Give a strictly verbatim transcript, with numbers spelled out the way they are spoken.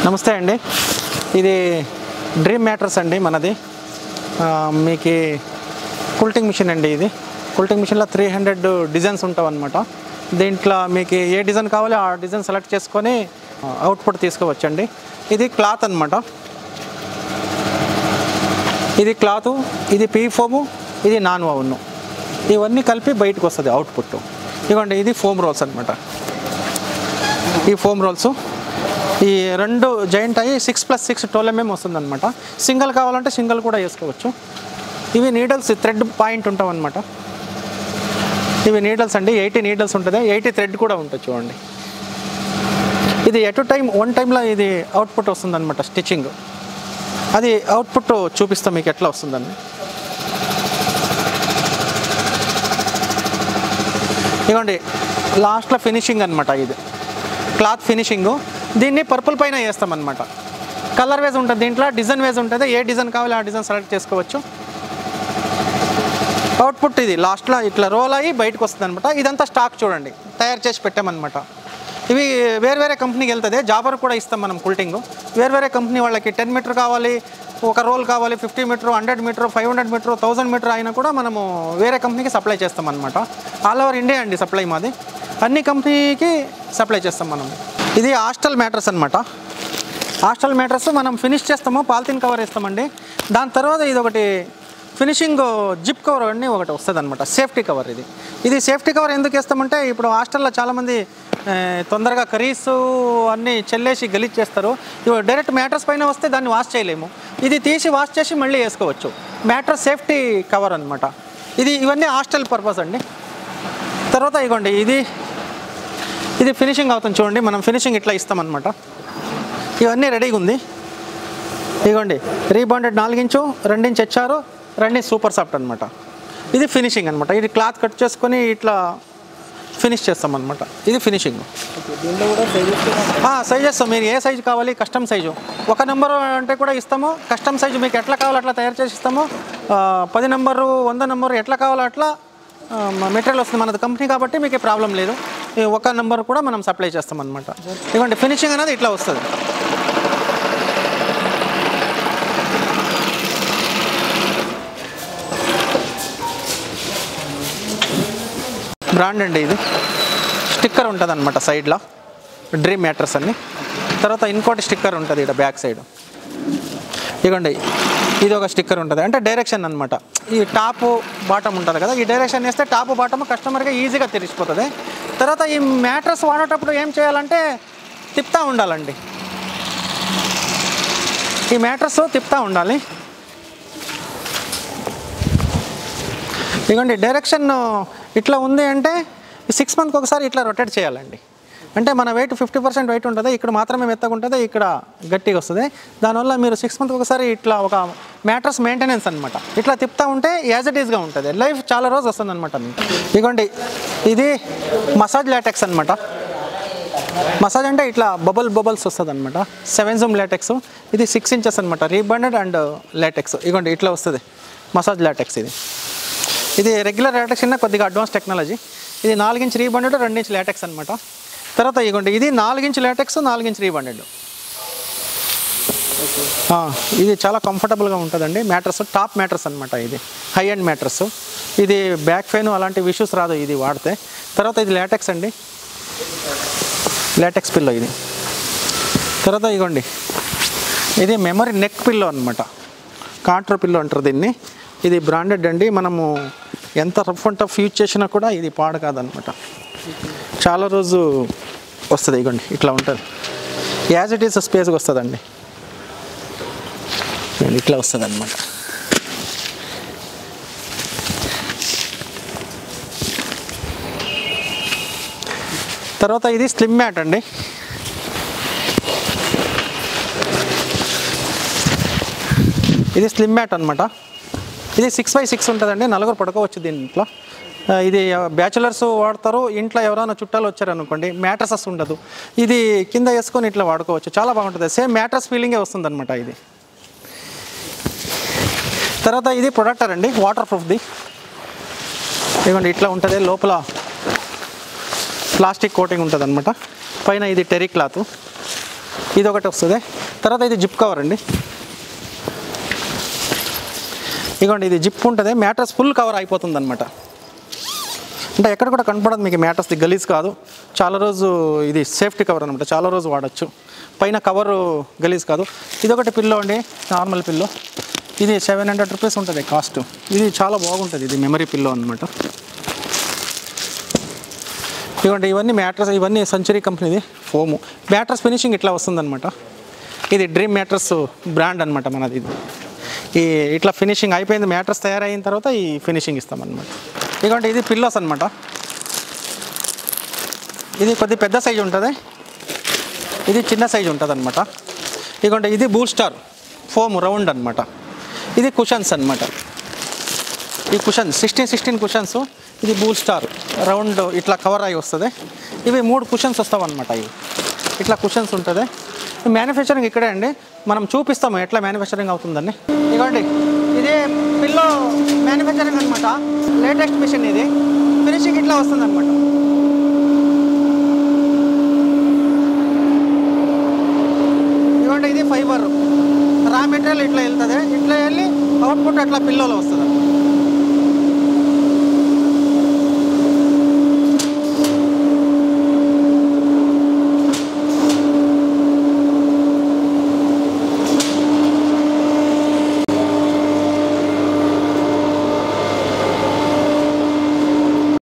నమస్తే అండి. ఇది డ్రీమ్ మ్యాట్రస్ అండి మనది. మీకు కుల్టింగ్ మిషన్ అండి. ఇది కుల్టింగ్ మిషన్లో త్రీ హండ్రెడ్ డిజైన్స్ ఉంటావు అనమాట. దీంట్లో మీకు ఏ డిజైన్ కావాలో ఆ డిజైన్ సెలెక్ట్ చేసుకొని అవుట్పుట్ తీసుకోవచ్చండి. ఇది క్లాత్ అనమాట. ఇది క్లాతు, ఇది పీ ఫోము, ఇది నాన్ ఓవెన్. ఇవన్నీ కలిపి బయటకు వస్తుంది అవుట్పుట్. ఇవ్వండి, ఇది ఫోమ్ రోల్స్ అనమాట. ఈ ఫోమ్ రోల్స్ ఈ రెండు జాయింట్ అయ్యి six plus six twelve MM వస్తుంది అనమాట. సింగిల్ కావాలంటే సింగిల్ కూడా వేసుకోవచ్చు. ఇవి నీడల్స్ థ్రెడ్ పాయింట్ ఉంటాం అనమాట. ఇవి నీడల్స్ అండి. ఎయిటీ నీడల్స్ ఉంటుంది, ఎయిటీ థ్రెడ్ కూడా ఉంటుంది చూడండి. ఇది ఎట్ టైం వన్ టైంలో ఇది అవుట్పుట్ వస్తుంది అనమాట. స్టిచ్చింగ్ అది అవుట్పుట్ చూపిస్తాం మీకు ఎట్లా వస్తుందండి. ఇదిగోండి లాస్ట్లో ఫినిషింగ్ అనమాట. ఇది క్లాత్ ఫినిషింగు. దీన్ని పర్పుల్ పైన వేస్తామన్నమాట. కలర్ వేజ్ ఉంటుంది, దీంట్లో డిజైన్ వేజ్ ఉంటుంది. ఏ డిజైన్ కావాలో ఆ డిజైన్ సెలెక్ట్ చేసుకోవచ్చు. అవుట్పుట్ ఇది లాస్ట్లో ఇట్లా రోల్ అయ్యి బయటకు వస్తుంది అనమాట. ఇదంతా స్టాక్ చూడండి, తయారు చేసి పెట్టామన్నమాట. ఇవి వేరు వేరే కంపెనీకి వెళ్తుంది. జాబర్ కూడా ఇస్తాం మనం కుల్టింగ్. వేరు వేరే కంపెనీ వాళ్ళకి టెన్ మీటర్ కావాలి, ఒక రోల్ కావాలి, fifty metre, hundred metre, five hundred metre, thousand metre అయినా కూడా మనము వేరే కంపెనీకి సప్లై చేస్తాం అనమాట. ఆల్ ఓవర్ ఇండియా అండి సప్లై మాది. అన్ని కంపెనీకి సప్లై చేస్తాం మనం. ఇది హాస్టల్ మ్యాట్రస్ అనమాట. హాస్టల్ మ్యాట్రస్ మనం ఫినిష్ చేస్తాము, పాలిథిన్ కవర్ వేస్తామండి. దాని తర్వాత ఇది ఒకటి ఫినిషింగ్ జిప్ కవర్ అన్నీ ఒకటి వస్తుంది అనమాట. సేఫ్టీ కవర్ ఇది. ఇది సేఫ్టీ కవర్ ఎందుకు వేస్తామంటే ఇప్పుడు హాస్టల్లో చాలామంది తొందరగా కర్రీస్ అన్నీ చెల్లేసి గలీజ్ చేస్తారు. ఇవి డైరెక్ట్ మ్యాట్రస్ పైన వస్తే దాన్ని వాష్ చేయలేము. ఇది తీసి వాష్ చేసి మళ్ళీ వేసుకోవచ్చు. మ్యాట్రస్ సేఫ్టీ కవర్ అనమాట ఇది. ఇవన్నీ హాస్టల్ పర్పస్ అండి. తర్వాత ఇగోండి ఇది ఇది ఫినిషింగ్ అవుతుంది చూడండి. మనం ఫినిషింగ్ ఇట్లా ఇస్తామన్నమాట. ఇవన్నీ రెడీగా ఉంది. ఇగోండి రీబాండెడ్ నాలుగించు, రెండించు హెచ్ఆర్, రెండించు సూపర్ సాఫ్ట్ అనమాట. ఇది ఫినిషింగ్ అనమాట. ఇది క్లాత్ కట్ చేసుకొని ఇట్లా ఫినిష్ చేస్తామన్నమాట. ఇది ఫినిషింగ్. సైజెస్ మీరు ఏ సైజు కావాలి, కస్టమ్ సైజు ఒక నెంబరు అంటే కూడా ఇస్తాము. కస్టమ్ సైజు మీకు ఎట్లా కావాలో అట్లా తయారు చేసి ఇస్తాము. పది నెంబరు, వంద నెంబరు ఎట్లా కావాలో అట్లా మెటీరియల్ వస్తుంది. మనది కంపెనీ కాబట్టి మీకు ప్రాబ్లం లేదు. ఒక నెంబర్ కూడా మనం సప్లై చేస్తాం అనమాట. ఇవ్వండి ఫినిషింగ్ అనేది ఇట్లా వస్తుంది. బ్రాండ్ అండి. ఇది స్టిక్కర్ ఉంటుంది అనమాట సైడ్లో, డ్రీమ్ మ్యాట్రస్ అని. తర్వాత ఇంకోటి స్టిక్కర్ ఉంటుంది ఇక్కడ బ్యాక్ సైడ్. ఇదిగోండి ఇది ఒక స్టిక్కర్ ఉంటుంది, అంటే డైరెక్షన్ అనమాట. ఈ టాప్ బాటమ్ ఉంటుంది కదా, ఈ డైరెక్షన్ వేస్తే టాప్ బాటమ్ కస్టమర్గా ఈజీగా తెలిసిపోతుంది. తర్వాత ఈ మ్యాట్రస్ వాడేటప్పుడు ఏం చేయాలంటే తిప్పుతూ ఉండాలండి. ఈ మ్యాట్రస్ తిప్పుతూ ఉండాలి. ఇదిగోండి డైరెక్షన్ ఇట్లా ఉంది అంటే సిక్స్ మంత్కి ఒకసారి ఇట్లా రొటేట్ చేయాలండి. అంటే మన వెయిట్ ఫిఫ్టీ పర్సెంట్ వెయిట్ ఉంటుంది, ఇక్కడ మాత్రమే మెత్తగా ఉంటుంది, ఇక్కడ గట్టిగా వస్తుంది. దానివల్ల మీరు సిక్స్ మంత్కి ఒకసారి ఇట్లా ఒక మ్యాట్రస్ మెయింటెనెన్స్ అనమాట. ఇట్లా తిప్పుతూ ఉంటే యాజ్ ఇట్ ఈస్గా ఉంటుంది, లైఫ్ చాలా రోజు వస్తుంది అనమాట మీకు. ఇదిగోండి ఇది మసాజ్ లాటెక్స్ అనమాట. మసాజ్ అంటే ఇట్లా బబుల్ బబుల్స్ వస్తుంది అనమాట. Seven zoom latex. ఇది సిక్స్ ఇంచెస్ అనమాట, రీబాండెడ్ అండ్ లాటెక్స్. ఇదిగోండి ఇట్లా వస్తుంది మసాజ్ లాటెక్స్. ఇది ఇది రెగ్యులర్ లాటెక్స్ కన్నా కొద్దిగా అడ్వాన్స్ టెక్నాలజీ. ఇది నాలుగించి రీబాండెడ్, రెండించి లాటెక్స్ అనమాట. తర్వాత ఇదిగోండి ఇది నాలుగించి లాటెక్స్, నాలుగించి రీబాండెడ్. ఇది చాలా కంఫర్టబుల్గా ఉంటుందండి మ్యాట్రస్. టాప్ మ్యాట్రస్ అనమాట. ఇది హై అండ్ మ్యాట్రస్. ఇది బ్యాక్ పెయిన్ అలాంటి ఇష్యూస్ రాదు ఇది వాడితే. తర్వాత ఇది లాటెక్స్ అండి, లాటెక్స్ పిల్లో ఇది. తర్వాత ఇదిగోండి ఇది మెమరీ నెక్ పిల్లో అనమాట, కాంట్రో పిల్లో అంటారు దీన్ని. ఇది బ్రాండెడ్ అండి. మనము ఎంత రఫ్ అండ్ టఫ్ యూజ్ చేసినా కూడా ఇది పాడు కాదనమాట, చాలా రోజు వస్తుంది. ఇగోండి ఇట్లా ఉంటుంది, యాజ్ ఇట్ ఈస్ స్పేస్గా వస్తుందండి. ఇట్లా వస్తుంది అనమాట. తర్వాత ఇది స్లిమ్ మ్యాట్ అండి. ఇది స్లిమ్ మ్యాట్ అనమాట. ఇది సిక్స్ బై సిక్స్ ఉంటుందండి, నలుగురు పడుకోవచ్చు దీంట్లో. ఇది బ్యాచులర్స్ వాడతారు. ఇంట్లో ఎవరైనా చుట్టాలు వచ్చారనుకోండి మ్యాట్రసెస్ ఉండదు, ఇది కింద వేసుకొని ఇట్లా వాడుకోవచ్చు. చాలా బాగుంటుంది, సేమ్ మ్యాట్రస్ ఫీలింగే వస్తుంది అనమాట ఇది. తర్వాత ఇది ప్రొడక్టర్ అండి, వాటర్ ప్రూఫ్ది. ఇదిగోండి ఇట్లా ఉంటుంది, లోపల ప్లాస్టిక్ కోటింగ్ ఉంటుంది అనమాట, పైన ఇది టెరీ క్లాత్. ఇది ఒకటి వస్తుంది. తర్వాత ఇది జిప్ కవర్ అండి. ఇదిగోండి ఇది జిప్ ఉంటుంది, మ్యాట్రస్ ఫుల్ కవర్ అయిపోతుంది అనమాట. అంటే ఎక్కడ కూడా కనపడదు మీకు మ్యాట్రస్ది, గలీజ్ కాదు. చాలా రోజు ఇది సేఫ్టీ కవర్ అనమాట, చాలా రోజు వాడచ్చు. పైన కవరు గలీజ్ కాదు. ఇదొకటి పిల్లో అండి, నార్మల్ పిల్లో. ఇది సెవెన్ హండ్రెడ్ రూపీస్ ఉంటుంది కాస్ట్. ఇది చాలా బాగుంటుంది, ఇది మెమరీ పిల్లో అనమాట. ఇవ్వండి ఇవన్నీ మ్యాట్రస్, ఇవన్నీ సెంచరీ కంపెనీది ఫోము. మ్యాట్రస్ ఫినిషింగ్ ఇట్లా వస్తుందన్నమాట. ఇది డ్రీమ్ మ్యాట్రస్ బ్రాండ్ అనమాట మనది. ఇది ఈ ఇట్లా ఫినిషింగ్ అయిపోయింది, మ్యాట్రస్ తయారైన తర్వాత ఈ ఫినిషింగ్ ఇస్తామన్నమాట. ఇదిగోండి ఇది పిల్లోస్ అనమాట. ఇది కొద్ది పెద్ద సైజు ఉంటుంది, ఇది చిన్న సైజు ఉంటుంది అనమాట. ఇదిగోండి ఇది బూల్ స్టార్ ఫోమ్ రౌండ్ అనమాట. ఇది కుషన్స్ అనమాట. ఈ కుషన్స్ సిక్స్టీన్ సిక్స్టీన్ కుషన్స్. ఇది బూల్ స్టార్ రౌండ్ ఇట్లా కవర్ అయి వస్తుంది. ఇవి మూడు కుషన్స్ వస్తామన్నమాట. ఇవి ఇట్లా కుషన్స్ ఉంటుంది. మ్యానుఫ్యాక్చరింగ్ ఇక్కడే అండి, మనం చూపిస్తాము ఎట్లా మ్యానుఫ్యాక్చరింగ్ అవుతుందని. ఇదిగోండి ఇదే పిల్లో మ్యానుఫ్యాక్చరింగ్ అనమాట, లేటెస్ట్ మిషన్. ఇది ఫినిషింగ్ ఇట్లా వస్తుంది అనమాట. ఇదిగోండి ఇది ఫైబర్ రా మెటీరియల్ ఇట్లా వెళ్తుంది, ఇట్లా వెళ్ళి అవుట్పుట్ అట్లా పిల్లోలో వస్తుంది.